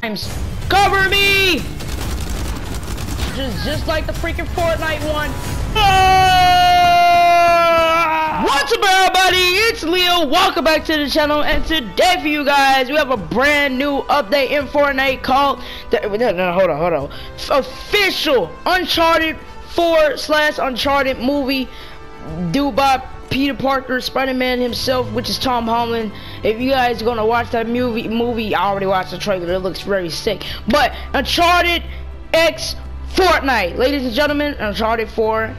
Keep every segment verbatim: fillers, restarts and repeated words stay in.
Cover me! Just, just like the freaking Fortnite one. Ah! What's up, everybody? It's Leo. Welcome back to the channel. And today for you guys, we have a brand new update in Fortnite called the, no, no, hold on, hold on. Official Uncharted four slash Uncharted movie due by Peter Parker, Spider-Man himself, which is Tom Holland. If you guys are gonna watch that movie, movie, I already watched the trailer. It looks very sick. But Uncharted X Fortnite, ladies and gentlemen, Uncharted four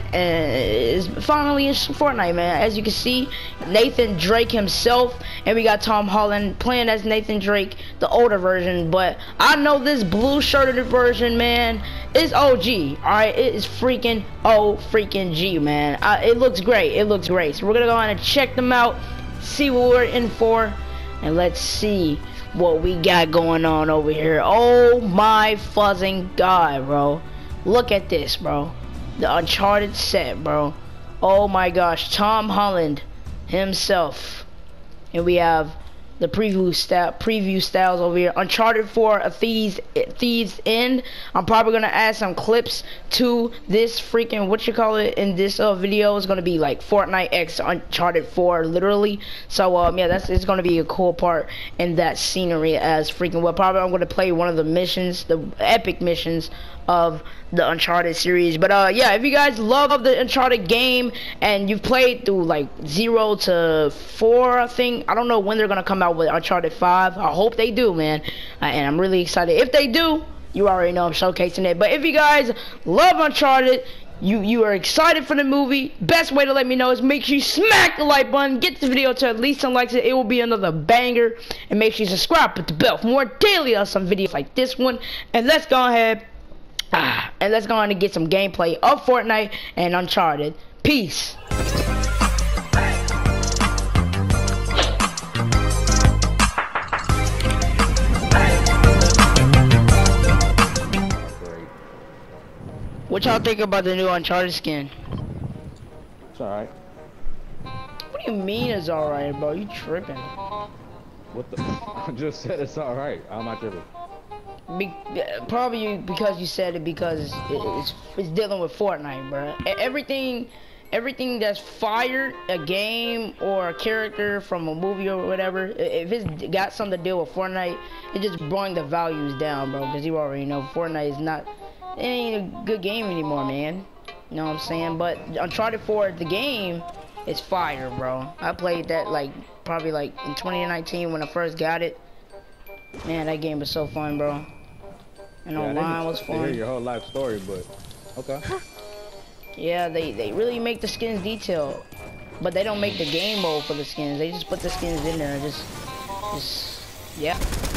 is finally in Fortnite, man. As you can see, Nathan Drake himself, and we got Tom Holland playing as Nathan Drake, the older version. But I know this blue-shirted version, man, is O G. All right, it is freaking O freaking G, man. Uh, it looks great. It looks great. So we're gonna go on and check them out, see what we're in for, and let's see what we got going on over here. Oh my fuzzing god, bro. Look at this, bro. The Uncharted set, bro. Oh my gosh, Tom Holland himself. And we have the preview style, preview styles over here. Uncharted four, A Thieves, Thieves End. I'm probably gonna add some clips to this freaking what you call it in this uh, video. It's gonna be like Fortnite X Uncharted four, literally. So um, yeah, that's it's gonna be a cool part in that scenery as freaking well. Probably I'm gonna play one of the missions, the epic missions of the Uncharted series. But uh yeah, if you guys love the Uncharted game and you've played through like zero to four, I think, I don't know when they're gonna come out with Uncharted five. I hope they do, man, uh, and I'm really excited. If they do, you already know I'm showcasing it. But if you guys love Uncharted, you you are excited for the movie, best way to let me know is make sure you smack the like button, get the video to at least some likes. It will be another banger, and make sure you subscribe, put the bell for more daily on some videos like this one. And let's go ahead Ah, and let's go on and get some gameplay of Fortnite and Uncharted. Peace. What y'all think about the new Uncharted skin? It's alright. What do you mean it's alright, bro? You tripping? What the? I just said it's alright. How am I tripping? Be probably because you said it because it, it's it's dealing with Fortnite, bro. Everything, everything that's fired, a game or a character from a movie or whatever, if it's got something to deal with Fortnite, it just bring the values down, bro. Because you already know Fortnite is not, it ain't a good game anymore, man. You know what I'm saying? But Uncharted four, the game, is fire, bro. I played that like probably like in twenty nineteen when I first got it. Man, that game was so fun, bro. And yeah, online was fun. I hear your whole life story, but okay. Yeah, they they really make the skins detailed, but they don't make the game mode for the skins. They just put the skins in there, and just, just yeah.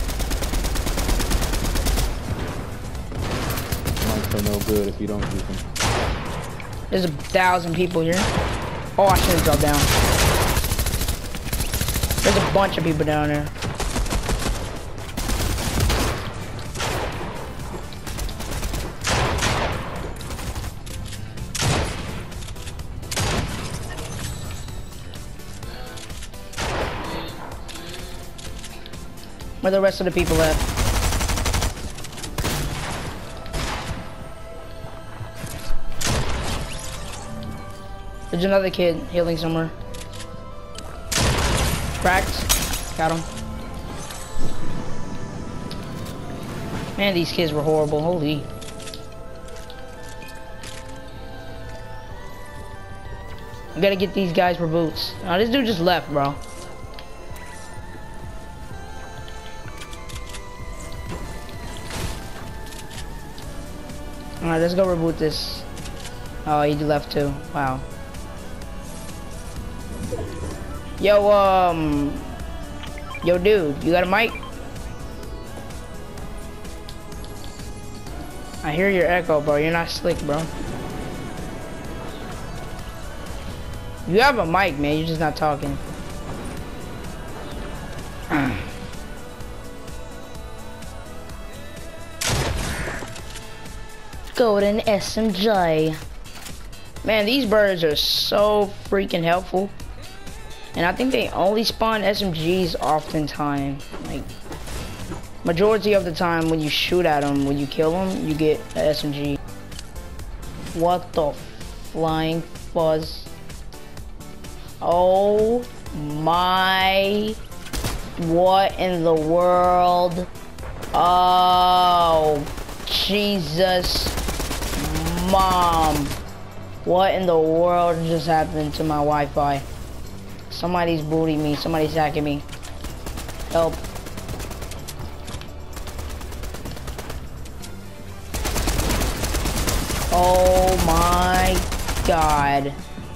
Might feel no good if you don't do them. There's a thousand people here. Oh, I should have dropped down. There's a bunch of people down there. Where the rest of the people at? There's another kid healing somewhere. Cracked. Got him. Man, these kids were horrible. Holy. We gotta get these guys for boots. Oh, this dude just left, bro. Alright, let's go reboot this. Oh, he left too. Wow. Yo, um... Yo, dude, you got a mic? I hear your echo, bro. You're not slick, bro. You have a mic, man. You're just not talking. Golden S M J. Man, these birds are so freaking helpful. And I think they only spawn S M Gs oftentimes. Like, Majority of the time when you shoot at them, when you kill them, you get an S M G. What the flying fuzz? Oh my, what in the world? Oh, Jesus, Mom. What in the world just happened to my Wi-Fi? Somebody's booting me, somebody's hacking me. Help. Oh my God.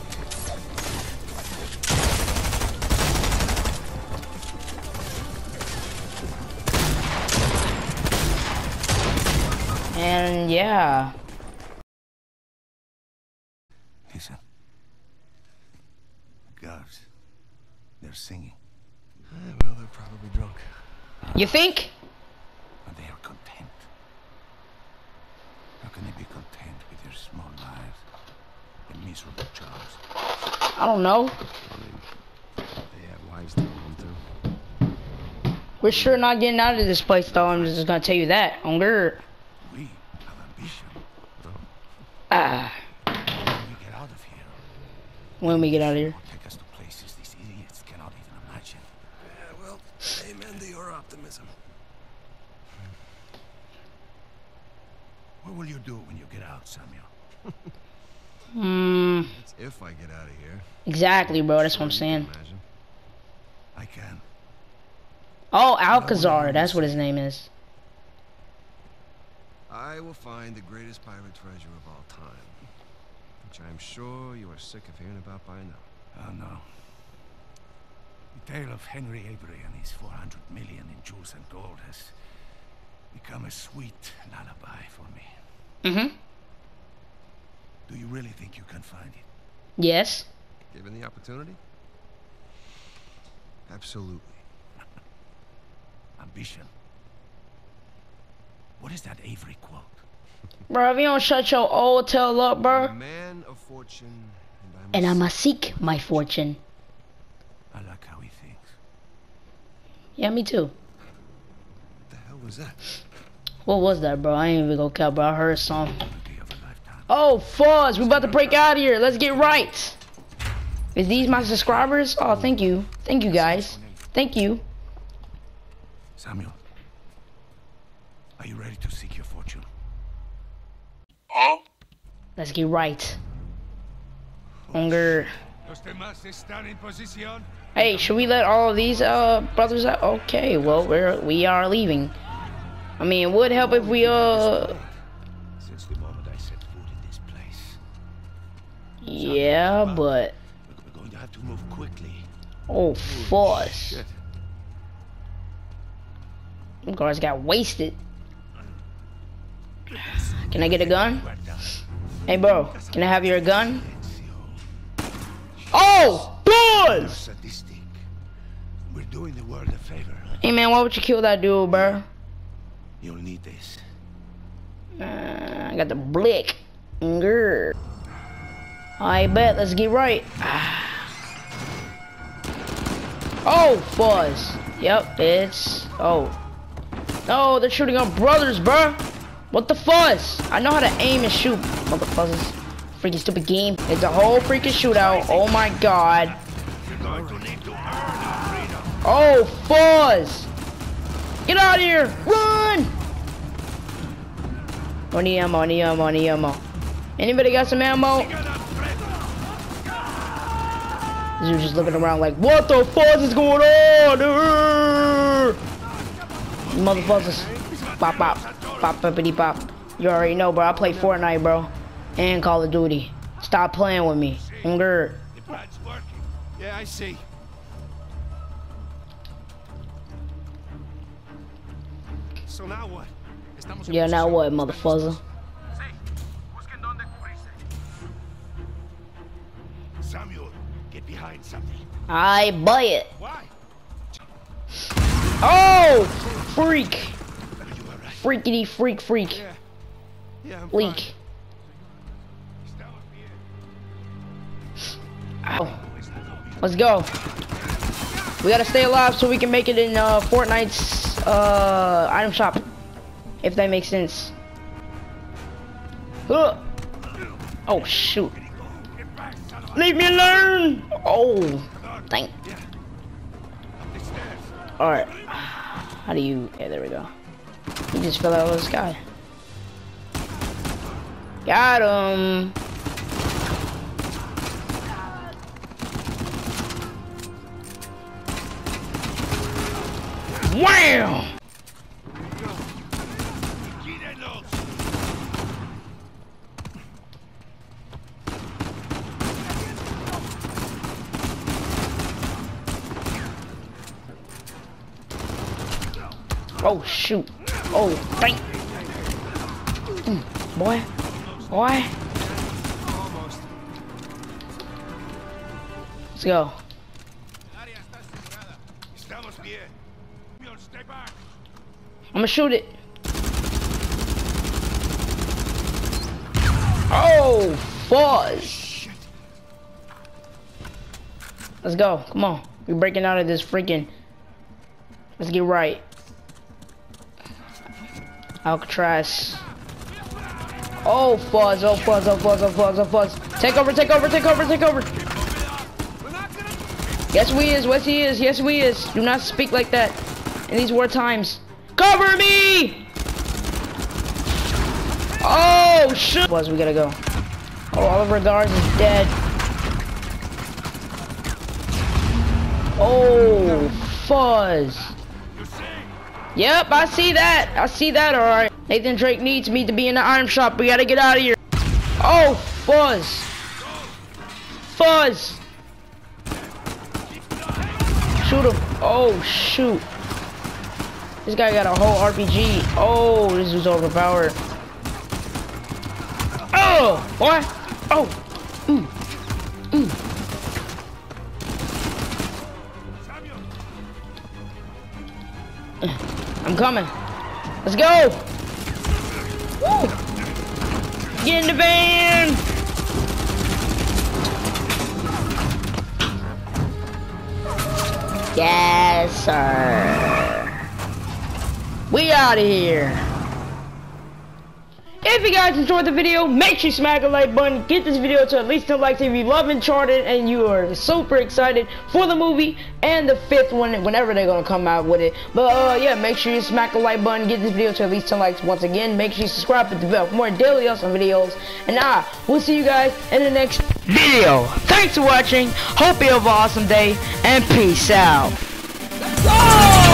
And yeah. Listen. Guards. They're singing. Yeah, well, they're probably drunk. You think? But they are content. How can they be content with their small lives and miserable jobs? I don't know. They have wives to go home to. We're sure not getting out of this place though, I'm just gonna tell you that. On gird. We have ambition. Ah. When we get out of here, When we get out of here. take us to places these idiots cannot even imagine. Yeah, well, amen to your optimism. What will you do when you get out, Samuel? Hmm. That's if I get out of here. Exactly, bro. That's what I'm saying. Imagine. I can. Oh, Alcazar. That's what his name is. I will find the greatest pirate treasure of all time, which I'm sure you are sick of hearing about by now. Oh no. The tale of Henry Avery and his four hundred million in jewels and gold has become a sweet lullaby for me. Mm-hmm. Do you really think you can find it? Yes. Given the opportunity? Absolutely. Ambition. What is that Avery quote? Bro, if you don't shut your old tail up, I'm a bro. man of fortune, and I'm And I'ma seek my fortune. I like how he thinks. Yeah, me too. What the hell was that? What was that, bro? I ain't even gonna care, bro. I heard a song. Movie of a lifetime. Oh, Fuzz, we about to break out of here. Let's get right. Is these my subscribers? Oh, thank you. Thank you, guys. Thank you. Samuel, are you ready to seek your fortune? Let's get right. Hunger. Los demás están en posición. Hey, should we let all of these uh brothers out? Okay, well we're we are leaving. I mean, it would help if we uh. Since the moment I set foot in this place, Yeah, but we're going to have to move quickly. oh, Fuzz. Them guards got wasted. Can I get a gun? We're done. Hey, bro, can I have your gun? Oh, Fuzz! Sadistic. We're doing the world a favor. Hey, man, why would you kill that dude, bro? You'll need this. Uh, I got the blick. Grr. I bet. Let's get right. Oh, Fuzz. Yep, it's. Oh. No, they're shooting our brothers, bruh. What the fuzz? I know how to aim and shoot, motherfuckers. Freaking stupid game. It's a whole freaking shootout. Oh my god. Oh, Fuzz. Get out of here. Run. I need ammo, I need ammo, I need ammo. Anybody got some ammo? This dude's just looking around like, what the fuzz is going on? Urgh! You motherfuckers. Pop, pop. Pop, poppity, pop. You already know, bro. I play Fortnite, bro. And Call of Duty. Stop playing with me. Hunger. The plan's working. Yeah, I see. So now what? Estamos en Yeah, now posición. what, motherfucker? Samuel, get behind something. I buy it. Why? Oh! Freak. You are right. Freakity freak freak. Yeah. Yeah, I'm Leak. fine. Ow. Let's go. We gotta stay alive so we can make it in uh, Fortnite's uh, item shop, if that makes sense. Uh. Oh shoot! Leave me alone! Oh, thank. All right. How do you? Yeah, there we go. He just fell out of the sky. Got him. Wow! Oh shoot! Oh, thank. Mm, boy, boy. Let's go. I'm gonna shoot it. Oh, fuzz. Let's go. Come on. We're breaking out of this freaking. Let's get right. Alcatraz. Oh, fuzz. Oh, fuzz. Oh, fuzz. Oh, fuzz. Oh, fuzz. Take over. Take over. Take over. Take over. Yes, we is. Yes, he is. Yes, we is. Do not speak like that in these war times. Cover me! Oh, shit. Was we gotta go. Oh, Oliver Guards is dead. Oh, fuzz. Yep, I see that. I see that, alright. Nathan Drake needs me to be in the item shop. We gotta get out of here. Oh, fuzz. Fuzz. Shoot him. Oh, shoot. This guy got a whole R P G. Oh, this is overpowered. Oh, boy. Oh. Mm. Mm. I'm coming. Let's go. Woo. Get in the van. Yes, sir. We out of here. If you guys enjoyed the video, make sure you smack a like button. Get this video to at least ten likes if you love Uncharted and you are super excited for the movie and the fifth one whenever they're gonna come out with it. But uh, yeah, make sure you smack a like button. Get this video to at least ten likes once again. Make sure you subscribe to the bell for more daily awesome videos. And I will see you guys in the next video. Thanks for watching. Hope you have an awesome day and peace out. Let's go!